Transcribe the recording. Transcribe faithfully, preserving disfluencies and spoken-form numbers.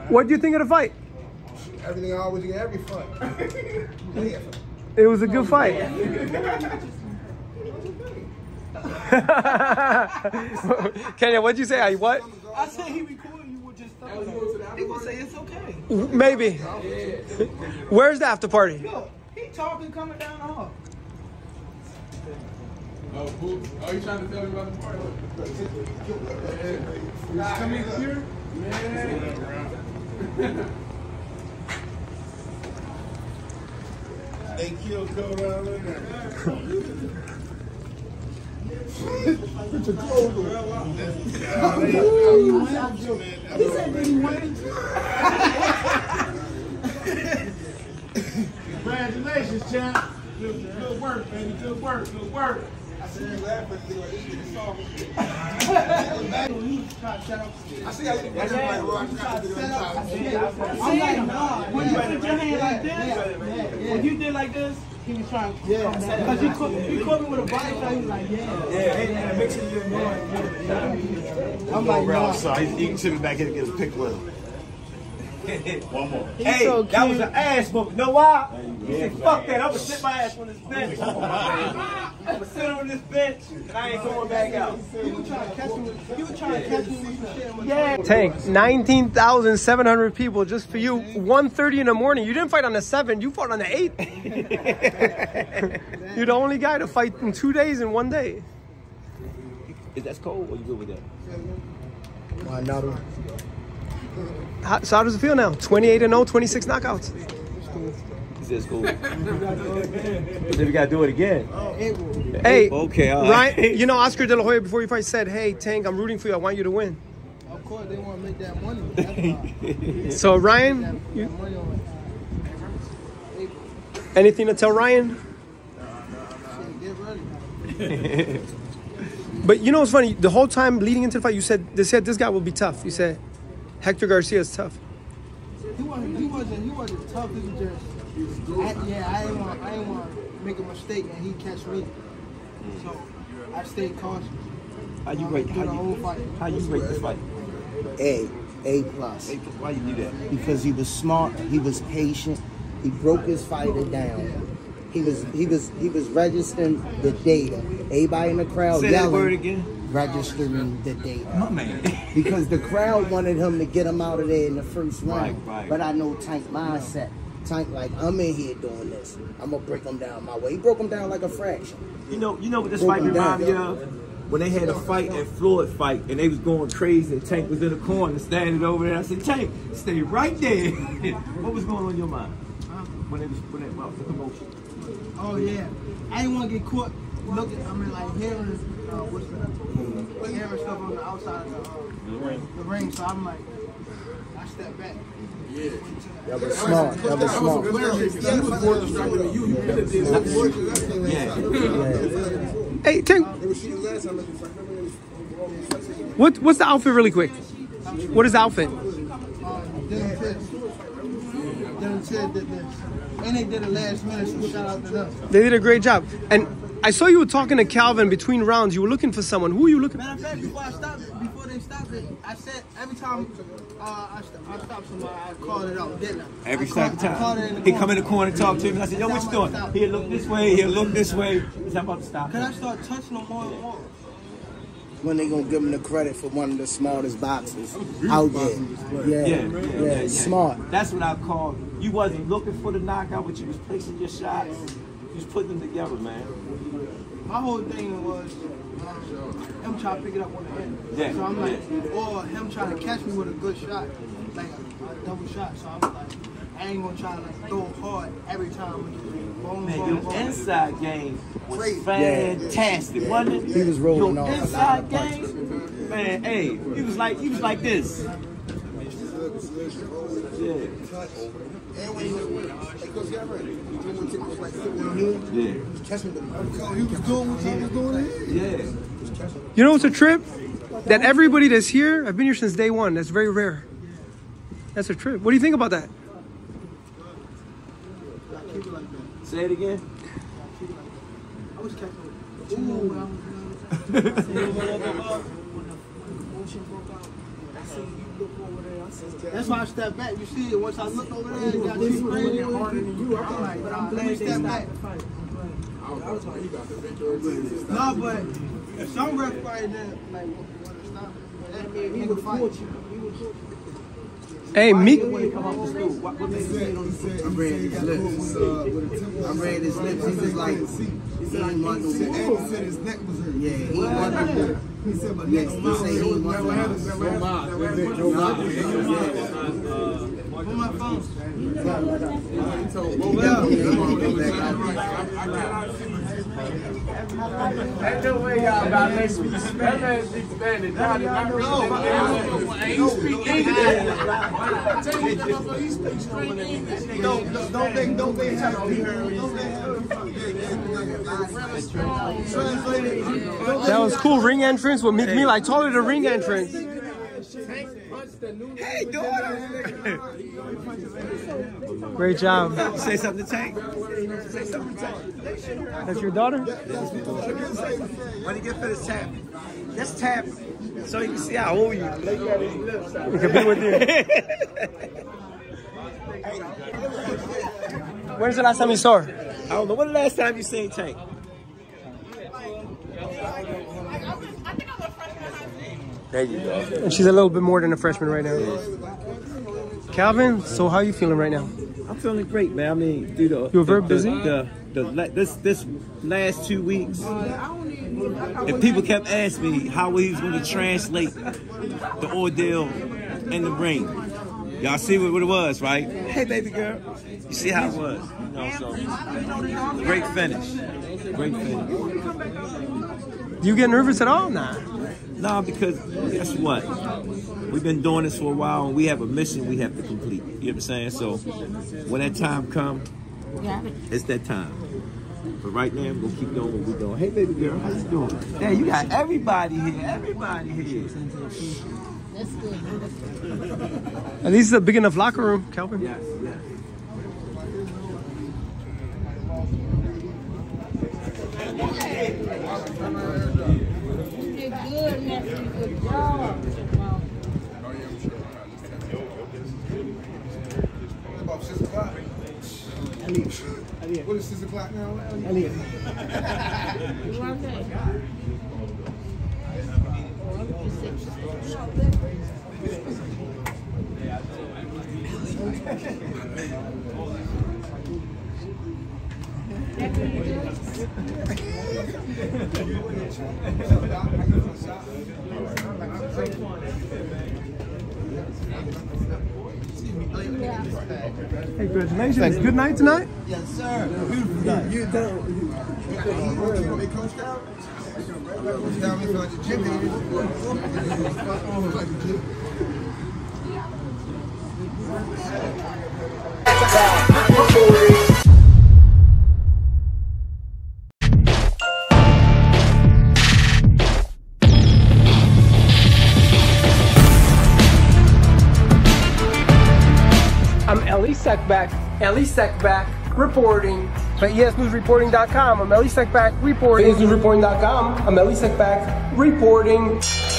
What do you think of the fight? Everything I always get every fight. It was a good fight. Kenya, what'd you say? I what? I said he recording you with just stuff. He gonna say it's okay. Maybe. Where's the after party? Look, he talking coming down the hall. Oh, who? Oh, you trying to tell me about the party? Yeah. Coming here? Yeah. They killed Cole down there. Put your clothes on. He said, did he win? Congratulations, champ. Good, good work, baby. Good work. Good work. I said, you're laughing. I see how you guys are like, well, I'm trying to do it. I'm like, nah. When you put your hand like this, when you did like this, he was trying to yeah. Because he caught, he caught me with a body shot, he was like, yeah. Yeah, and make sure you're more. I'm like, nah. So he can sit me back here and get a pic with him. One more. He's hey, so that was an ass whooping. You know why? He said, fuck that. I'm going to sit my ass on this bench. I'm going to sit on this bench, and I ain't going back out. He was trying to catch me with, he was trying to catch me with some shit. Yeah. Tank, nineteen thousand seven hundred people just for you. one thirty in the morning. You didn't fight on the seventh. You fought on the eighth. You're the only guy to fight in two days in one day. Is that cold or you good with that? Why not? How, so how does it feel now? twenty-eight and oh, twenty-six knockouts. He says cool. Then we got to do it again. Hey, okay, all right. Ryan, you know Oscar De La Hoya before you fight said, hey, Tank, I'm rooting for you. I want you to win. Of course, they want to make that money. That's why. So, Ryan, you, anything to tell Ryan? Get ready. But you know what's funny? The whole time leading into the fight, you said, they said this guy will be tough. You said Hector Garcia is tough. He wasn't. He wasn't. He wasn't tough. He was just. I, yeah, I didn't want. I didn't want to make a mistake and he catch me. So I stayed cautious. How you rate? How you, how you rate this fight? A, A plus. A plus. Why you do that? Because he was smart. He was patient. He broke his fighter down. He was. He was. He was registering the data. Everybody in the crowd Say yelling. that word again. Registering the data. My man. Because the crowd wanted him to get him out of there in the first round. Right, right. But I know Tank mindset. Tank like, I'm in here doing this. I'm gonna break him down my way. He broke him down like a fraction. You know, you know what this Broke fight him remind me down. of? When they had a fight at Floyd fight and they was going crazy and Tank was in the corner standing over there. I said, Tank, stay right there. What was going on in your mind? When they was when they well, the commotion? Oh yeah, I didn't want to get caught looking. I mean, like hearing, uh, what's that? Hearing stuff on the outside of the, uh, the ring. The ring. So I'm like, I step back. Yeah. That was smart. That was smart. He was more distracted than you. You could have did Yeah. Hey, Tank. What what's the outfit really quick? What is the outfit? Uh, Dylan Tidd. Dylan Tidd did this. And they did it last minute, so shout out to them. They did a great job. And I saw you were talking to Calvin between rounds. You were looking for someone. Who are you looking for? Matter of fact, before I stopped it, before they stopped it, I said every time uh, I, st I stopped somebody, I called it out, didn't I? Every I called, second I called it in time. the He come in the corner and talk to him. And I said, yo, what you doing? He'll look this way, he'll look this way. He's not about to stop. Cause I start touching them more and more. When they gonna give him the credit for one of the smartest boxers out there? Yeah, Yeah, yeah, yeah, yeah, smart. That's what I call. You wasn't looking for the knockout, but you was placing your shots. You was putting them together, man. My whole thing was um, him trying to pick it up on the end. Yeah, So I'm like, yeah. or him trying to catch me with a good shot, like a, a double shot. So I was like, I ain't gonna try to like throw hard every time. Boom, Man, boom, your boom. inside game was fantastic, wasn't it? He was rolling your off a lot inside of game, man. Hey, he was like he was like this. Yeah. And when he was winning, like, Coach, y'all ready? He was doing what like sitting down here. Yeah. He was catching them. He was doing what he was doing here. Yeah. You know what's a trip? That everybody that's here, I've been here since day one. That's very rare. That's a trip. What do you think about that? Say it again. I was catching two more when I was young. When the motion broke out, that's That's why I stepped back. You see it once I looked over there, it got too crazy harder than you. I'm like, but I'm glad they step back. No, but if some ref fight that, like, want to stop, that mean he would fight. Hey, Meek. I read his lips. I read his lips. He was like, he didn't want no more. His neck was hurt. Yeah, he wanted no more. He said, but Next, he say he didn't want no more. Put my phone. Ain't no way y'all about to let me that man speak Spanish. Y'all did not read that. He speak English. He speaks straight English. Don't, don't they, don't they have, don't they have, That was cool. Ring entrance with Meek Mill. I told her the ring entrance. Hey, daughter. Great job. Say something to Tank. Say something to Tank. That's your daughter? When you get finished tapping, just tap so you can see how old you are. We can be with you. When's the last time you saw her? I don't know. When the last time you seen Tank? There you go. And she's a little bit more than a freshman right now. Calvin, so how you feeling right now? I'm feeling great, man. I mean, dude, the, you were very the, busy. The, the, the, this this last two weeks, if people kept asking me how he was going to translate the ordeal in the ring, y'all see what, what it was, right? Hey, baby girl, you see how it was, you know? So great finish, great finish. Do you get nervous at all? Nah. Nah, because guess what? We've been doing this for a while, and we have a mission we have to complete. You know what I'm saying? So when that time comes, it's that time. But right now, we're gonna keep doing what we're doing. Hey, baby girl, how you doing? Hey, you got everybody here. Everybody here. That's good. At least it's a big enough locker room, Calvin. Yes, yes. You did good, nephew. Good job. About six o'clock. What is six o'clock now? You want that? Hey, congratulations. Good night tonight? Yes, sir. Beautiful night. You don't. They coached out. Down me like the gym. Like the gym. I'm Elie Seckbach, Elie Seckbach reporting for E S News Reporting dot com. I'm Elie Seckbach reporting. For E S News Reporting dot com, I'm Elie Seckbach reporting.